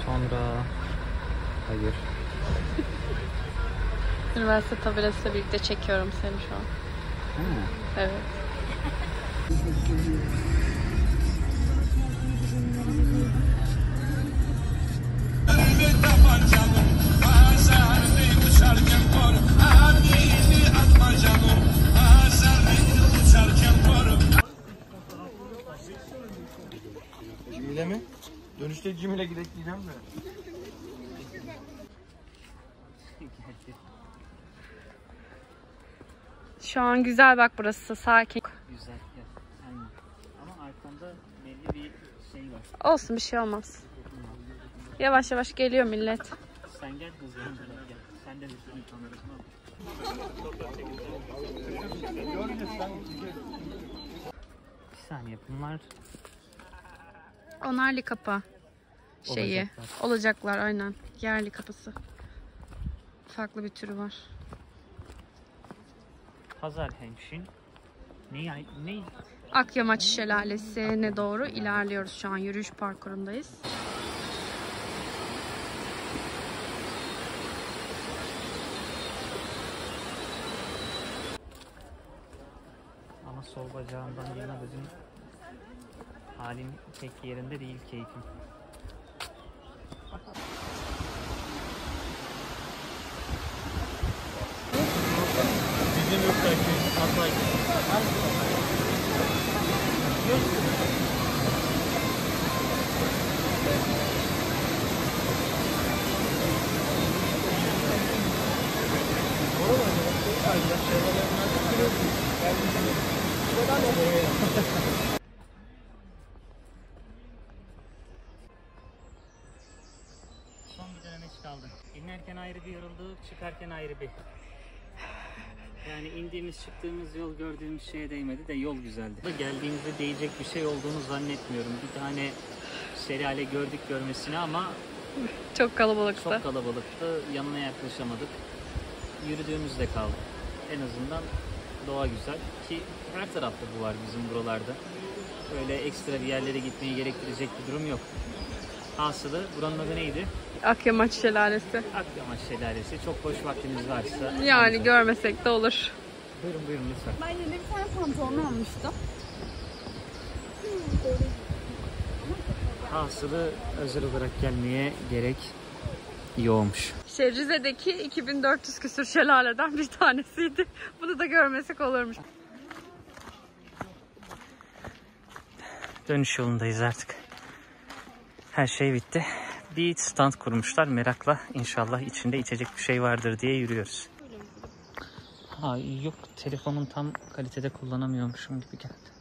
Sonra... Hayır. Üniversite tabelasıyla birlikte çekiyorum seni şu an. Evet. Cimile mi? Dönüşte Cimile gidek diyeceğim de. Şu an güzel bak burası, sakin. Güzel. Aynen. Ama arkamda belli bir şey var. Olsun, bir şey olmaz. Yavaş yavaş geliyor millet. Sen gel hızlı gel. Sen de hızlı kamerasını al. Bir saniye, bunlar... Onarlı kapı şeyi. Olacaklar aynen. Yerli kapısı. Farklı bir türü var. Pazar Hemşin. Ne? Akyamaç Şelalesi'ne doğru ilerliyoruz şu an. Yürüyüş parkurundayız. Ama sol bacağımdan yana bugün halim pek yerinde değil, keyfim. Bizim yok belki. Atlayın. Son bir denemeç kaldı. İnerken ayrı bir yorulduk, çıkarken ayrı bir. Yani indiğimiz çıktığımız yol gördüğümüz şeye değmedi de yol güzeldi. Geldiğimizde değecek bir şey olduğunu zannetmiyorum. Bir tane şelale gördük görmesine ama Çok kalabalıktı. çok kalabalıktı. Yanına yaklaşamadık. Yürüdüğümüzde kaldı. En azından doğa güzel ki her tarafta bu var bizim buralarda. Öyle ekstra bir yerlere gitmeyi gerektirecek bir durum yok. Hasılı buranın adı neydi? Akyamaç Şelalesi. Akyamaç Şelalesi. Çok boş vaktiniz varsa. Yani görmesek de olur. Buyurun lütfen. Ben yine bir tane pantolon almıştım. Hasılı özel olarak gelmeye gerek yokmuş. Rize'deki 2400 küsür şelaleden bir tanesiydi. Bunu da görmesek olurmuş. Dönüş yolundayız artık. Her şey bitti. Bir stand kurmuşlar merakla. İnşallah içinde içecek bir şey vardır diye yürüyoruz. Ha yok, telefonun tam kalitede kullanamıyormuşum gibi geldi.